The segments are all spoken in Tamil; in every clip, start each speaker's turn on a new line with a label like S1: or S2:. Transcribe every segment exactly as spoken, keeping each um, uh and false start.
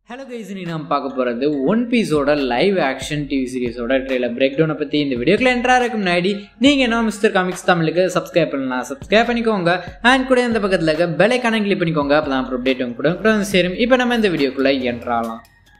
S1: Hello guys, இன்னைக்கு நாம் பார்க்க போகிறது ஒன் பீஸோட லைவ் ஆக்ஷன் டிவி சீரிஸோட ட்ரெய்லர் பிரேக் டவுனை பற்றி. இந்த வீடியோக்குள்ள என்ட்ரா இருக்கும் முன்னாடி நீங்கள் என்ன மிஸ்டர் காமிக்ஸ் தமிழுக்கு சப்ஸ்கிரைப் பண்ணலாம், சப்ஸ்கிரைப் பண்ணிக்கோங்க. அண்ட் கூட இந்த பக்கத்தில் இருக்க பெல் ஐகானை கிளிக் பண்ணிக்கோங்க. அப்போ தான் அப்புறம் அப்டேட் கூட கூட வந்து சேரும். இப்போ நம்ம இந்த வீடியோக்குள்ளே என்ட்ராலாம்.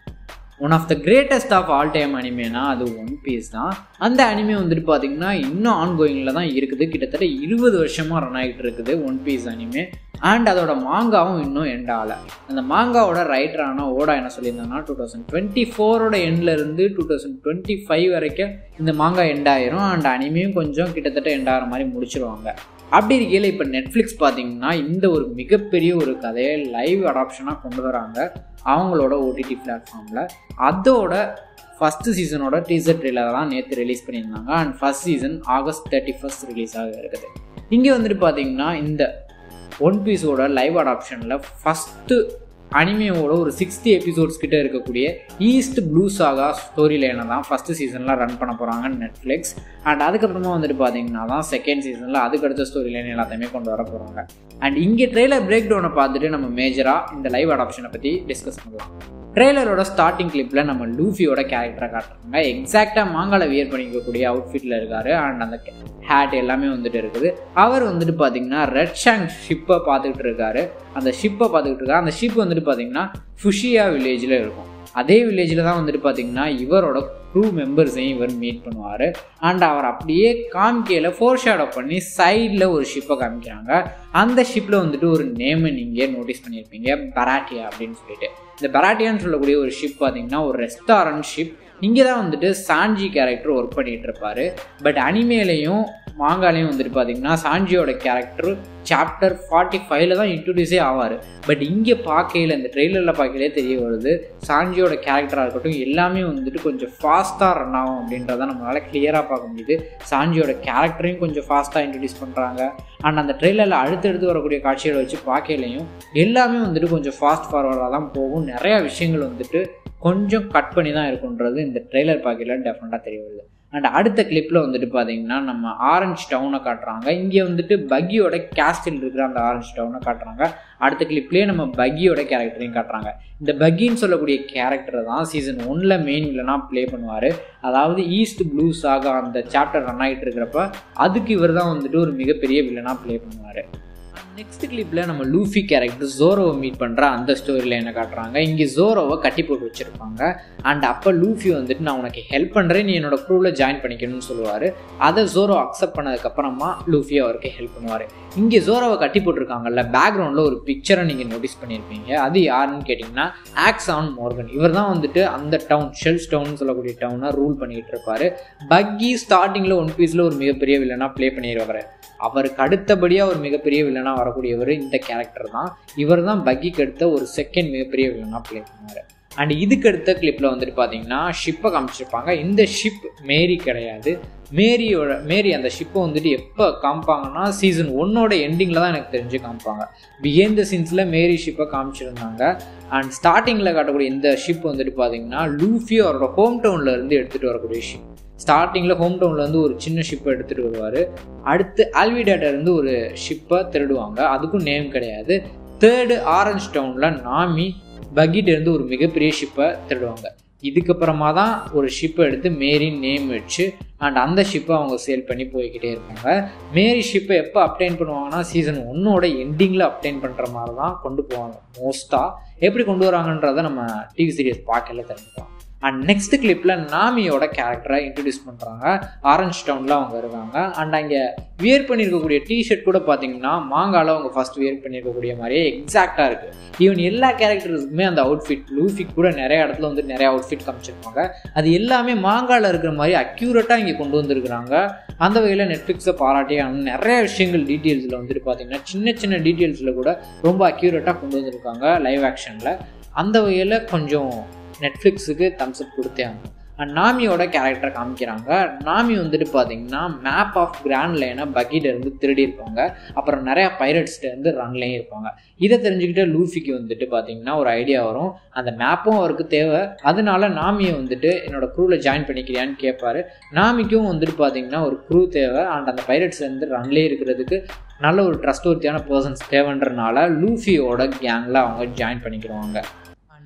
S1: One of the greatest of all time அனிமேனா அது ஒன் பீஸ் தான். அந்த அனிமே வந்துட்டு பார்த்தீங்கன்னா இன்னும் ஆன்கோயிங்கில் தான் இருக்குது. கிட்டத்தட்ட இருபது வருஷமாக ரன் ஆகிட்டு இருக்குது ஒன் பீஸ் அனிமே. அண்ட் அதோட மாங்காவும் இன்னும் எண்ட் ஆகலை. அந்த மாங்காவோட ரைட்டரான ஓடா என்ன சொல்லியிருந்தாங்கன்னா டூ தௌசண்ட் டுவெண்ட்டி ஃபோரோட எண்ட்லேருந்து டூ தௌசண்ட் டுவெண்ட்டி ஃபைவ் வரைக்கும் இந்த மாங்கா எண்ட் ஆயிரும். அண்ட் அனிமையும் கொஞ்சம் கிட்டத்தட்ட எண்ட் ஆகிற மாதிரி முடிச்சிருவாங்க. அப்படி இருக்கையில் இப்போ நெட்ஃப்ளிக்ஸ் பார்த்தீங்கன்னா இந்த ஒரு மிகப்பெரிய ஒரு கதையை லைவ் அடாப்ஷனாக கொண்டு வராங்க அவங்களோட ஓடிடி பிளாட்ஃபார்மில். அதோட ஃபஸ்ட்டு சீசனோட டீசர் ட்ரெய்லர் தான் நேற்று ரிலீஸ் பண்ணியிருந்தாங்க. And first season August thirty first release ஆக இருக்குது. இங்கே வந்துட்டு பார்த்தீங்கன்னா இந்த ஒன் பீஸோட லைவ் அடாப்ஷனில் ஃபஸ்ட்டு அனிமையோட ஒரு சிக்ஸ்டி எபிசோட்ஸ் கிட்ட இருக்கக்கூடிய ஈஸ்ட் ப்ளூ சாகா ஸ்டோரி லைனை தான் ஃபஸ்ட்டு சீசனில் ரன் பண்ண போகிறாங்க நெட்ஃப்ளிக்ஸ். அண்ட் அதுக்கப்புறமா வந்துட்டு பார்த்தீங்கன்னா தான் செகண்ட் சீசனில் அதுக்கடுத்த ஸ்டோரி லைன் எல்லாத்தையுமே கொண்டு வர போகிறாங்க. அண்ட் இங்கே ட்ரெய்லர் பிரேக் டவுனை பார்த்துட்டு நம்ம மேஜராக இந்த லைவ் அடாப்ஷனை பற்றி டிஸ்கஸ் பண்ணலாம். ட்ரெய்லரோட ஸ்டார்டிங் கிளிப்பில் நம்ம லூஃபியோட கேரக்டரை காட்டுறாங்க. எக்ஸாக்டாக மாங்கால வியர் பண்ணிக்கக்கூடிய அவுட்ஃபிட்டில் இருக்கார். அண்ட் அந்த ஹேட் எல்லாமே வந்துட்டு இருக்குது. அவர் வந்துட்டு பார்த்தீங்கன்னா ரெட் ஷாங் ஷிப்பை பார்த்துக்கிட்டு இருக்காரு. அந்த ஷிப்பை பார்த்துக்கிட்டு இருக்காரு. அந்த ஷிப் வந்துட்டு பார்த்தீங்கன்னா ஃபுஷியா வில்லேஜில் இருக்கும். அதே வில்லேஜில் தான் வந்துட்டு பார்த்தீங்கன்னா இவரோட க்ரூ மெம்பர்ஸையும் இவர் மீட் பண்ணுவார். அண்ட் அவர் அப்படியே காமிக்கையில் ஃபோர் ஷேடோ பண்ணி சைடில் ஒரு ஷிப்பை காமிக்கிறாங்க. அந்த ஷிப்பில் வந்துட்டு ஒரு நேமை நீங்கள் நோட்டீஸ் பண்ணியிருப்பீங்க, பராட்டியா அப்படின்னு சொல்லிட்டு. இந்த பராட்டியான்னு சொல்லக்கூடிய ஒரு ஷிப் பார்த்தீங்கன்னா ஒரு ரெஸ்டாரண்ட் ஷிப். இங்கே தான் வந்துட்டு சாஞ்சி கேரக்டர் ஒர்க் பண்ணிகிட்டு இருப்பார். பட் அனிமேலையும் மாங்காலையும் வந்துட்டு பார்த்தீங்கன்னா சாஞ்சியோட கேரக்டர் சாப்டர் ஃபார்ட்டி ஃபைவ்ல தான் இன்ட்ரடியூஸே ஆவார். பட் இங்கே பார்க்கையில் இந்த ட்ரெய்லரில் பார்க்கையிலே தெரிய வருது சாஞ்சியோட கேரக்டராக இருக்கட்டும் எல்லாமே வந்துட்டு கொஞ்சம் ஃபாஸ்ட்டாக ரன் ஆகும் அப்படின்றத நம்மளால் கிளியராக பார்க்க முடியுது. சாஞ்சியோட கேரக்டரையும் கொஞ்சம் ஃபாஸ்ட்டாக இன்ட்ரடியூஸ் பண்ணுறாங்க. அண்ட் அந்த ட்ரெய்லரில் அடுத்தடுத்து வரக்கூடிய காட்சிகளை வச்சு பார்க்கையிலையும் எல்லாமே வந்துட்டு கொஞ்சம் ஃபாஸ்ட் ஃபார்வர்டாக தான் போகும். நிறையா விஷயங்கள் வந்துட்டு கொஞ்சம் கட் பண்ணி தான் இருக்குன்றது இந்த ட்ரெய்லர் பார்க்கையில் டெஃபினட்டாக தெரிய வருது. அண்ட் அடுத்த கிளிப்பில் வந்துட்டு பார்த்தீங்கன்னா நம்ம ஆரஞ்ச் டவுனை காட்டுறாங்க. இங்கே வந்துட்டு பக்கியோட கேஸ்டில் இருக்கிற அந்த ஆரஞ்ச் டவுனை காட்டுறாங்க. அடுத்த கிளிப்லேயே நம்ம பக்கியோட கேரக்டரையும் காட்டுறாங்க. இந்த பக்கின்னு சொல்லக்கூடிய கேரக்டர் தான் சீசன் ஒன்னில் மெயின் வில்லனாக ப்ளே பண்ணுவார். அதாவது ஈஸ்ட் ப்ளூ சாகா அந்த சாப்டர் ரன் ஆகிட்டு இருக்கிறப்ப அதுக்கு இவர் தான் வந்துட்டு ஒரு மிகப்பெரிய வில்லனாக ப்ளே பண்ணுவார். நெக்ஸ்ட் கிளிப்பில் நம்ம லூஃபி கேரக்டர் ஜோரோவை மீட் பண்ணுற அந்த ஸ்டோரியில் என்ன காட்டுறாங்க. இங்கே ஜோரோவை கட்டி போட்டு வச்சுருப்பாங்க. அண்ட் அப்போ லூஃபி வந்துட்டு நான் உனக்கு ஹெல்ப் பண்ணுறேன், நீ என்னோட க்ரூவில் ஜாயின் பண்ணிக்கணும்னு சொல்லுவார். அதை ஜோரோ அக்செப்ட் பண்ணதுக்கப்புறமா லூஃபி அவருக்கு ஹெல்ப் பண்ணுவார். இங்கே ஜோரோவை கட்டி போட்டிருக்காங்கல்ல, பேக்ரவுண்டில் ஒரு பிக்சரை நீங்கள் நோட்டீஸ் பண்ணியிருப்பீங்க. அது யாருன்னு கேட்டிங்கன்னா ஆக்ஸான் மோர்கன். இவர் தான் வந்துட்டு அந்த டவுன் ஷெல்ஸ் டவுன் சொல்லக்கூடிய டவுனை ரூல் பண்ணிகிட்டு இருப்பார். பக்கி ஸ்டார்டிங்கில் ஒன் பீஸில் ஒரு மிகப்பெரிய வில்லனாக ப்ளே பண்ணிடுவார். அவருக்கு அடுத்தபடியாக ஒரு மிகப்பெரிய வில்லனாக வரக்கூடியவர் இந்த கேரக்டர் தான். இவர் தான் பக்கிக்கு அடுத்த ஒரு செகண்ட் மிகப்பெரிய வில்லனாக ப்ளே பண்ணுவார். அண்ட் இதுக்கு அடுத்த கிளிப்பில் வந்துட்டு பார்த்தீங்கன்னா ஷிப்பை காமிச்சிருப்பாங்க. இந்த ஷிப் மேரி கிடையாது. மேரியோட மேரி அந்த ஷிப்பை வந்துட்டு எப்போ காமிப்பாங்கன்னா சீசன் ஒன்னோட எண்டிங்கில் தான் எனக்கு தெரிஞ்சு காமிப்பாங்க. Behind the சீன்ஸில் Mary ஷிப்பை காமிச்சிருந்தாங்க. அண்ட் ஸ்டார்டிங்கில் காட்டக்கூடிய இந்த ஷிப் வந்துட்டு பார்த்தீங்கன்னா லூஃபி அவரோட ஹோம் டவுனில் இருந்து எடுத்துகிட்டு வரக்கூடிய ஷிப். ஸ்டார்டிங்கில் ஹோம் டவுன்லேருந்து ஒரு சின்ன ஷிப்பை எடுத்துகிட்டு வருவார். அடுத்து ஆல்விடேட்டர்லேருந்து ஒரு ஷிப்பை திருடுவாங்க. அதுக்கும் நேம் கிடையாது. தேர்டு ஆரஞ்ச் டவுனில் நாமி பக்கிட்டேருந்து ஒரு மிகப்பெரிய ஷிப்பை திருடுவாங்க. இதுக்கப்புறமா தான் ஒரு ஷிப்பை எடுத்து மேரி நேம் வச்சு அண்ட் அந்த ஷிப்பை அவங்க சேல் பண்ணி போய்கிட்டே இருப்பாங்க. மேரி ஷிப்பை எப்போ அப்டைன் பண்ணுவாங்கன்னா சீசன் ஒன்னோட எண்டிங்கில் அப்டைன் பண்ணுற மாதிரி தான் கொண்டு போவாங்க. மோஸ்ட்டாக எப்படி கொண்டு வராங்கன்றதை நம்ம டிவி சீரியஸ் பார்க்கல தெரிஞ்சுக்கலாம். அண்ட் நெக்ஸ்ட் கிளிப்பில் நாமியோட கேரக்டரை இன்ட்ரடியூஸ் பண்ணுறாங்க. ஆரஞ்ச் டவுனில் அவங்க இருக்காங்க. அண்ட் அங்கே வியர் பண்ணியிருக்கக்கூடிய டிஷர்ட் கூட பார்த்தீங்கன்னா மாங்காவில் அவங்க ஃபஸ்ட் வியர் பண்ணியிருக்கக்கூடிய மாதிரியே எக்ஸாக்டாக இருக்குது. ஈவன் எல்லா கேரக்டர்ஸுக்குமே அந்த அவுட்ஃபிட் லூஃபிக் கூட நிறைய இடத்துல வந்து நிறைய அவுட்ஃபிட் காமிச்சிருப்பாங்க. அது எல்லாமே மாங்காவில் இருக்கிற மாதிரி அக்யூரேட்டாக இங்கே கொண்டு வந்திருக்கிறாங்க. அந்த வகையில் நெட்ஃப்ளிக்ஸை பாராட்டியான நிறைய விஷயங்கள் டீட்டெயில்ஸில் வந்துட்டு பார்த்தீங்கன்னா சின்ன சின்ன டீட்டெயில்ஸில் கூட ரொம்ப அக்யூரேட்டாக கொண்டு வந்திருக்காங்க லைவ் ஆக்ஷனில். அந்த வகையில் கொஞ்சம் நெட்ஃப்ளிக்ஸுக்கு தம்ஸ் அப் கொடுத்தே ஆகும். அண்ட் நாமியோட கேரக்டரை காமிக்கிறாங்க. நாமி வந்துட்டு பார்த்தீங்கன்னா மேப் ஆஃப் கிராண்ட் லைனை பக்கிட்டேருந்து திருடி இருப்பாங்க. அப்புறம் நிறையா பைரட்ஸ்டேருந்து ரன்லேயும் இருப்பாங்க. இதை தெரிஞ்சுக்கிட்டு லூஃபிக்கு வந்துட்டு பார்த்தீங்கன்னா ஒரு ஐடியா வரும். அந்த மேப்பும் அவருக்கு தேவை. அதனால நாமியை வந்துட்டு என்னோட க்ரூவில் ஜாயின் பண்ணிக்கிறியான்னு கேட்பாரு. நாமிக்கும் வந்துட்டு பார்த்தீங்கன்னா ஒரு க்ரூ தேவை. அண்ட் அந்த பைரட்ஸ்லேருந்து ரன்லேயே இருக்கிறதுக்கு நல்ல ஒரு ட்ரஸ்ட் ஒர்த்தியான பர்சன்ஸ் தேவைன்றனால லூஃபியோட கேங்கில் அவங்க ஜாயின் பண்ணிக்கிடுவாங்க.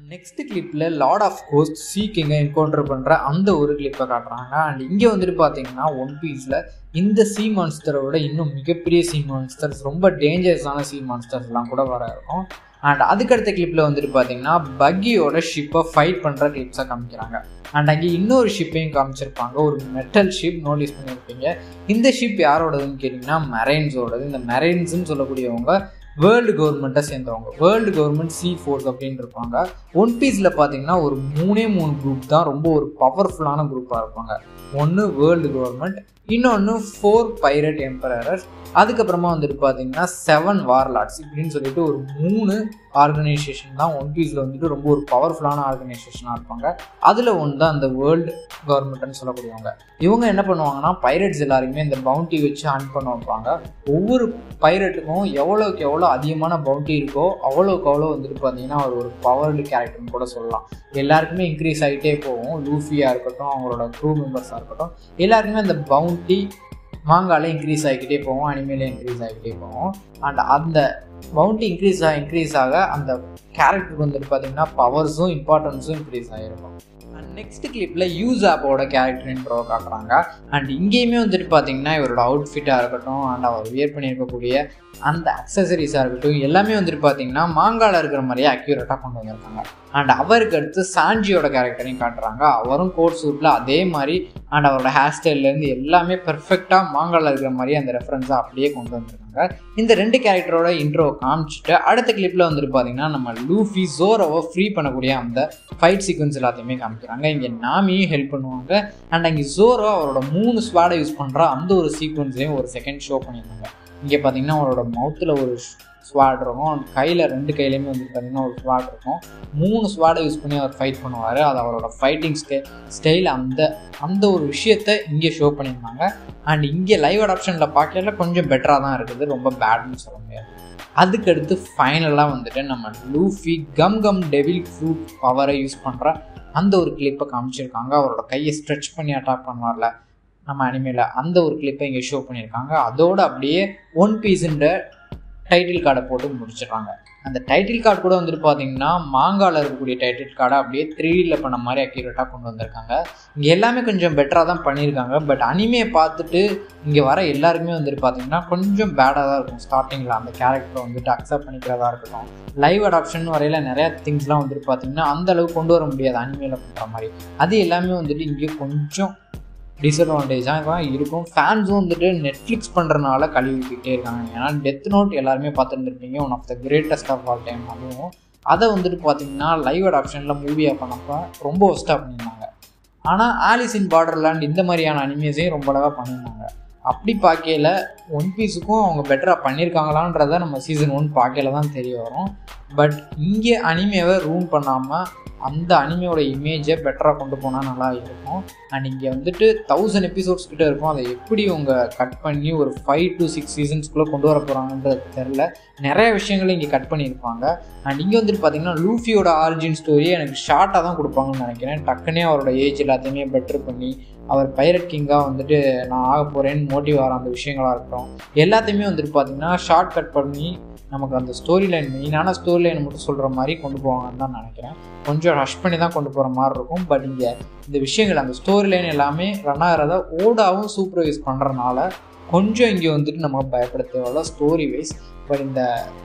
S1: நெக்ஸ்ட் கிளிப்பில் லார்ட் ஆஃப் கோஸ்ட் சீ கிங்கை என்கவுண்டர் பண்ணுற அந்த ஒரு கிளிப்பை காட்டுறாங்க. அண்ட் இங்கே வந்துட்டு பார்த்தீங்கன்னா ஒன் பீஸில் இந்த சீ மான்ஸ்டரை விட இன்னும் மிகப்பெரிய சீ மான்ஸ்டர்ஸ், ரொம்ப டேஞ்சரஸான சீ மான்ஸ்டர்ஸ்லாம் கூட வர இருக்கும். அண்ட் அதுக்கடுத்த கிளிப்பில் வந்துட்டு பார்த்தீங்கன்னா பக்கியோட ஷிப்பை ஃபைட் பண்ணுற கிளிப்ஸை காமிக்கிறாங்க. அண்ட் அங்கே இன்னொரு ஷிப்பையும் காமிச்சிருப்பாங்க, ஒரு மெட்டல் ஷிப். நோட்டீஸ் பண்ணியிருப்பீங்க. இந்த ஷிப் யாரோடதுன்னு கேட்டிங்கன்னா மெரைன்ஸோடது. இந்த மெரைன்ஸ்ன்னு சொல்லக்கூடியவங்க வேர்ல்டு கவர்மெண்ட்டை சேர்ந்தவங்க. வேர்ல்டு கவர்மெண்ட் சி ஃபோர்ஸ் அப்படின்னு இருப்பாங்க. ஒன் பீஸில் பார்த்தீங்கன்னா ஒரு மூணே மூணு குரூப் தான் ரொம்ப ஒரு பவர்ஃபுல்லான குரூப்பாக இருப்பாங்க. ஒன்று வேர்ல்டு கவர்மெண்ட், இன்னொன்று ஃபோர் பைரட் எம்பரர்ஸ், அதுக்கப்புறமா வந்துட்டு பார்த்தீங்கன்னா செவன் வார்லார்ட்ஸ் இப்படின்னு சொல்லிட்டு ஒரு மூணு ஆர்கனைசேஷன் தான் ஒன் பீஸில் வந்துட்டு ரொம்ப ஒரு பவர்ஃபுல்லான ஆர்கனைசேஷனாக இருப்பாங்க. அதில் ஒன்று தான் அந்த வேர்ல்டு கவர்மெண்ட்னு சொல்லக்கூடியவங்க. இவங்க என்ன பண்ணுவாங்கன்னா பைரட்ஸ் எல்லாருமே இந்த பவுண்டி வச்சு ஹண்ட் பண்ண வைப்பாங்க. ஒவ்வொரு பைரட்டுக்கும் எவ்வளோக்கு எவ்வளோ அதிகமான பவுண்டி இருக்கோ அவ்வளோக்கு அவ்வளோ வந்துட்டு பார்த்தீங்கன்னா அவர் ஒரு பவர்டு கேரக்டர்னு கூட சொல்லலாம். எல்லாருக்குமே இன்க்ரீஸ் ஆகிட்டே போகும். லூஃபியாக இருக்கட்டும், அவங்களோட க்ரூ மெம்பர்ஸாக இருக்கட்டும், எல்லாருக்குமே அந்த பவுண்டி மாங்கால இன்க்ரீஸ் ஆகிக்கிட்டே போவோம், அனிமேல இன்க்ரீஸ் ஆகிக்கிட்டே போவோம். அண்ட் அந்த பவுண்டி இன்க்ரீஸ் ஆக இன்க்ரீஸ் ஆக அந்த கேரக்டருக்கு வந்துட்டு பார்த்தீங்கன்னா பவர்ஸும் இம்பார்ட்டன்ஸும் இன்க்ரீஸ் ஆகிருக்கும். அண்ட் நெக்ஸ்ட் கிளிப்பில் யூஸ் ஆப்போட கேரக்டர் இன்ட்ரோ காட்டுறாங்க. அண்ட் இங்கேயுமே வந்துட்டு பார்த்தீங்கன்னா இவரோட அவுட்ஃபிட்டாக இருக்கட்டும், அண்ட் அவர் வியர் பண்ணியிருக்கக்கூடிய அந்த அக்சசரிஸாக இருக்கட்டும், எல்லாமே வந்துட்டு பார்த்தீங்கன்னா மாங்கால இருக்கிற மாதிரியே அக்யூரேட்டாக கொண்டு வந்திருக்காங்க. அண்ட் அவருக்கு அடுத்து சாஞ்சியோட கேரக்டரையும் காட்டுறாங்க. அவரும் கோட் சூட்டில் அதே மாதிரி, அண்ட் அவரோட ஹேர் ஸ்டைல்லேருந்து எல்லாமே பெர்ஃபெக்டாக மாங்கால இருக்கிற மாதிரி அந்த ரெஃபரன்ஸாக அப்படியே கொண்டு வந்திருக்காங்க. இந்த ரெண்டு கேரக்டரோட இன்ட்ரோ காமிச்சிட்டு அடுத்த கிளிப்பில் வந்துட்டு பார்த்தீங்கன்னா நம்ம லூஃபி ஜோரோவை ஃப்ரீ பண்ணக்கூடிய அந்த ஃபைட் சீக்வன்ஸ் எல்லாத்தையுமே காமிக்கிறாங்க. இங்கே நாமியும் ஹெல்ப் பண்ணுவாங்க. அண்ட் அங்கே ஜோரோ அவரோட மூணு ஸ்வாடை யூஸ் பண்ணுற அந்த ஒரு சீக்வன்ஸையும் ஒரு செகண்ட் ஷோ பண்ணியிருந்தாங்க. இங்கே பார்த்தீங்கன்னா அவரோட மவுத்தில் ஒரு ஸ்வாட் இருக்கும், கையில் ரெண்டு கையிலையுமே வந்துட்டு பார்த்தீங்கன்னா ஒரு ஸ்வாட் இருக்கும். மூணு ஸ்வாடை யூஸ் பண்ணி அவர் ஃபைட் பண்ணுவார். அது அவரோட ஃபைட்டிங் ஸ்டை ஸ்டைல் அந்த அந்த ஒரு விஷயத்தை இங்கே ஷோ பண்ணியிருந்தாங்க. அண்ட் இங்கே லைவ் அடாப்ஷனில் பார்க்கல கொஞ்சம் பெட்டராக தான் இருக்குது, ரொம்ப பேட்னு சொல்ல முடியாது. அதுக்கடுத்து ஃபைனலாக வந்துட்டு நம்ம Luffy gum gum devil fruit பவரை யூஸ் பண்ணுற அந்த ஒரு கிளிப்பை காமிச்சிருக்காங்க. அவரோட கையை ஸ்ட்ரெச் பண்ணி அட்டாக் பண்ணுவார்ல நம்ம அனிமேல, அந்த ஒரு கிளிப்பை இங்கே ஷோ பண்ணியிருக்காங்க. அதோடு அப்படியே ஒன் பீஸுன்ற டைட்டில் கார்டை போட்டு முடிச்சிடுறாங்க. அந்த டைட்டில் கார்டு கூட வந்துட்டு பார்த்தீங்கன்னா மாங்காவில் இருக்கக்கூடிய டைட்டில் கார்டை அப்படியே த்ரீடியில் பண்ண மாதிரி அக்யூரேட்டாக கொண்டு வந்திருக்காங்க. இங்கே எல்லாமே கொஞ்சம் பெட்டராக தான் பண்ணியிருக்காங்க. பட் அனிமே பார்த்துட்டு இங்கே வர எல்லாருக்குமே வந்துட்டு பார்த்தீங்கன்னா கொஞ்சம் பேடாக தான் இருக்கும். ஸ்டார்டிங்கில் அந்த கேரக்டரை வந்துட்டு அக்செப்ட் பண்ணிக்கிறதா இருக்கட்டும், லைவ் அடாப்ஷன் வரையில் நிறையா திங்ஸ்லாம் வந்துட்டு பார்த்தீங்கன்னா அந்தளவுக்கு கொண்டு வர முடியாது அனிமேல பண்ணுற மாதிரி. அது எல்லாமே வந்துட்டு இங்கே கொஞ்சம் டிஸ்அட்வான்டேஜாக தான் இருக்கும். ஃபேன்ஸும் வந்துட்டு நெட்ஃப்ளிக்ஸ் பண்ணுறதுனால கழுவி விட்டுக்கிட்டே இருக்காங்க. ஏன்னா டெத் நோட் எல்லாருமே பார்த்துருந்துருப்பீங்க, one of the greatest of all time. அதுவும் அதை வந்துட்டு பார்த்தீங்கன்னா லைவ் அடாப்ஷனில் மூவியாக பண்ணப்போ ரொம்ப ஒஸ்ட்டாக பண்ணியிருந்தாங்க. ஆனால் ஆலிஸ் இன் பார்டர்லேண்ட் இந்த மாதிரியான அனிமேஸையும் ரொம்ப அழகாக பண்ணியிருந்தாங்க. அப்படி பார்க்கையில் ஒன் பீஸுக்கும் அவங்க பெட்டராக பண்ணியிருக்காங்களான்றதை நம்ம சீசன் ஒன் பார்க்கையில தான் தெரிய வரும். பட் இங்கே அனிமேவை ரூம் பண்ணாமல் அந்த அனிமையோட இமேஜை பெட்டராக கொண்டு போனால் நல்லா இருக்கும். அண்ட் இங்கே வந்துட்டு தௌசண்ட் எபிசோட்ஸ் கிட்டே இருக்கும். அதை எப்படி அவங்க கட் பண்ணி ஒரு ஃபைவ் டு சிக்ஸ் சீசன்ஸ்குள்ளே கொண்டு வர போகிறாங்கன்றது தெரில. நிறைய விஷயங்களும் இங்கே கட் பண்ணியிருப்பாங்க. அண்ட் இங்கே வந்துட்டு பார்த்திங்கன்னா லூஃபியோட ஆரிஜின் ஸ்டோரியை எனக்கு ஷார்ட்டாக தான் கொடுப்பாங்கன்னு நினைக்கிறேன். டக்குனே அவரோட ஏஜ் எல்லாத்தையுமே பெட்டர் பண்ணி அவர் பைரட் கிங்காக வந்துட்டு நான் ஆக போகிறேன்னு மோட்டிவ் ஆகிற அந்த விஷயங்களாக இருக்கட்டும் எல்லாத்தையுமே வந்துட்டு பார்த்திங்கன்னா ஷார்ட் கட் பண்ணி நமக்கு அந்த ஸ்டோரி லைன் மெயினான ஸ்டோரி லைன் மட்டும் சொல்கிற மாதிரி கொண்டு போவாங்கன்னு தான் நினைக்கிறேன். கொஞ்சம் ரஷ் பண்ணி தான் கொண்டு போகிற மாதிரி இருக்கும். பட் இங்கே இந்த விஷயங்கள் அந்த ஸ்டோரி லைன் எல்லாமே ரன் ஆகிறத ஓடாவும் சூப்பர்வைஸ் பண்ணுறதுனால கொஞ்சம் இங்கே வந்துட்டு நம்ம பயப்பட தேவையில்ல ஸ்டோரி வைஸ். பட் இந்த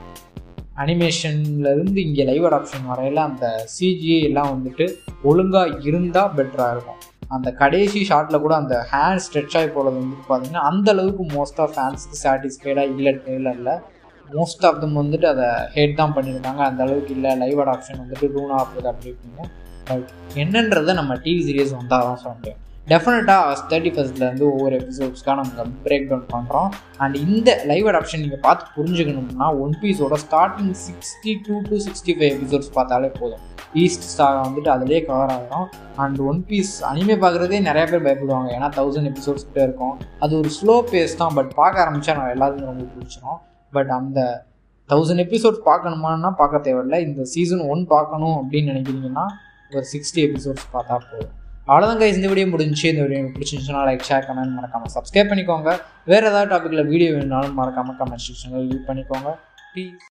S1: அனிமேஷன்லேருந்து இங்கே லைவ் அடாப்ஷன் வரையில் அந்த சிஜிஐ எல்லாம் வந்துட்டு ஒழுங்காக இருந்தால் பெட்டராக இருக்கும். அந்த கடைசி ஷார்ட்டில் கூட அந்த ஹேண்ட் ஸ்ட்ரெச் ஆகி போகிறது வந்துட்டு பார்த்திங்கன்னா அந்தளவுக்கு மோஸ்ட் ஆஃப் ஃபேன்ஸுக்கு சாட்டிஸ்ஃபைடாக இல்லை ட்ரெய்லரில். மோஸ்ட் ஆஃப் தம் வந்துட்டு அதை ஹேட் தான் பண்ணியிருக்காங்க. அந்த அளவுக்கு இல்லை லைவ் அடாப்ஷன் வந்துட்டு ரூன் ஆகுது அப்படி இப்படின்னு. பட் என்னன்றதை நம்ம டிவி சீரியஸ் வந்தால் தான் சொல்ல முடியும். டெஃபினட்டாக தேர்ட்டி ஃபர்ஸ்ட்லேருந்து ஒவ்வொரு எபிசோட்ஸ்க்காக நம்ம பிரேக் டவுன் பண்ணுறோம். அண்ட் இந்த லைவ் அடாப்ஷன் நீங்கள் பார்த்து புரிஞ்சுக்கணும்னா ஒன் பீஸோட starting sixty two to sixty five episodes பார்த்தாலே போதும். ஈஸ்ட் ஸ்டார் வந்துட்டு அதிலே கவர் ஆகிடும். அண்ட் ஒன் பீஸ் அனிமே பார்க்குறதே நிறைய பேர் பயப்படுவாங்க, ஏன்னா தௌசண்ட் எபிசோட்ஸ் கிட்டே இருக்கும். அது ஒரு ஸ்லோ பேஸ் தான். பட் பார்க்க ஆரம்பித்தா நான் எல்லாத்துக்கும் ரொம்ப பிடிச்சிடும். பட் அந்த தௌசண்ட் எபிசோட்ஸ் பார்க்கணுமான்னா பார்க்க தேவையில்லை. இந்த சீசன் ஒன் பார்க்கணும் அப்படின்னு நினைக்கிறீங்கன்னா ஒரு சிக்ஸ்டி எபிசோட்ஸ் பார்த்தா போதும். அவ்வளோதான் கைஸ், இந்த வீடியோ முடிஞ்சு. இந்த வீடியோ பிடிச்சிருந்துச்சுன்னா லைக் ஷேர் கமெண்ட் மறக்காமல் சப்ஸ்கிரைப் பண்ணிக்கோங்க. வேறு ஏதாவது டாப்பிக்கில் வீடியோ வேணுனாலும் மறக்காமல் கமெண்ட் செக்ஷனில் லீவ் பண்ணிக்கோங்க. ப்ளீஸ்.